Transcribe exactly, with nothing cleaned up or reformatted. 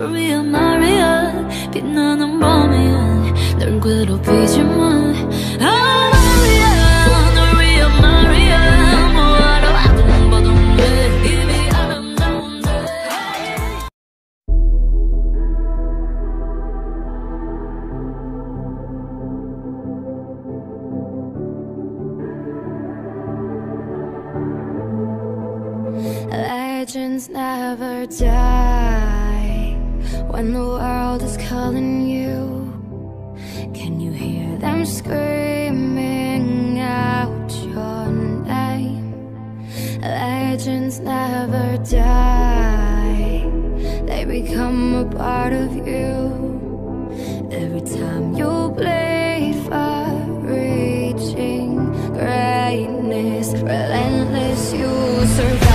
Maria Maria 빛나는 밤이야 널 괴롭히지만 Maria 널 위한 Maria 뭐하러 아픈 봐도 돼 이미 아름다운데 Legends never die when the world is calling you. Can you hear them screaming out your name? Legends never die, they become a part of you. Every time you bleed for reaching greatness, relentless you survive.